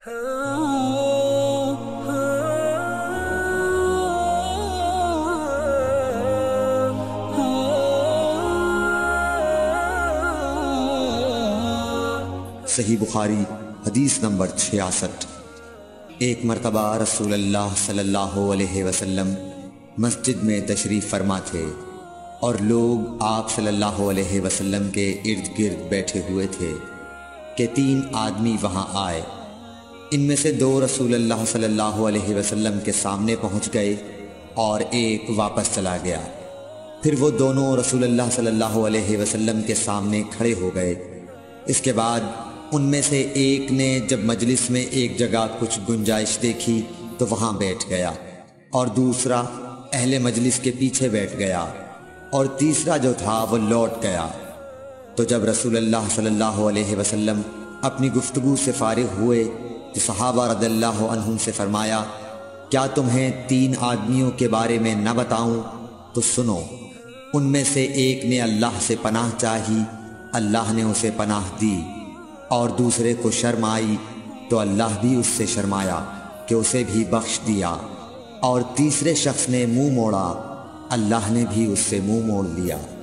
صحیح بخاری حدیث نمبر 66۔ ایک مرتبہ رسول اللہ صلی اللہ علیہ وسلم مسجد میں تشریف فرما تھے اور لوگ آپ صلی اللہ علیہ وسلم کے ارد گرد بیٹھے ہوئے تھے کہ 3 آدمی وہاں آئے۔ ان میں سے 2 رسول اللہ صلی اللہ علیہ وسلم کے سامنے پہنچ گئے اور ایک واپس چلا گیا۔ پھر وہ دونوں رسول اللہ صلی اللہ علیہ وسلم کے سامنے کھڑے ہو گئے۔ اس کے بعد ان میں سے ایک نے جب مجلس میں ایک جگہ کچھ گنجائش دیکھی تو وہاں بیٹھ گیا، اور دوسرا اہل مجلس کے پیچھے بیٹھ گیا، اور تیسرا جو تھا وہ لوٹ گیا۔ تو جب رسول اللہ صلی اللہ علیہ وسلم اپنی گفتگو سے فارغ ہوئے تو صحابہ رضی اللہ عنہم سے فرمایا، کیا تمہیں 3 آدمیوں کے بارے میں نہ بتاؤں؟ تو سنو۔ ان میں سے ایک نے اللہ سے پناہ چاہی، اللہ نے اسے پناہ دی، اور دوسرے کو شرم آئی تو اللہ بھی اس سے شرمایا کہ اسے بھی بخش دیا، اور تیسرے شخص نے منہ موڑا، اللہ نے بھی اس سے منہ موڑ لیا۔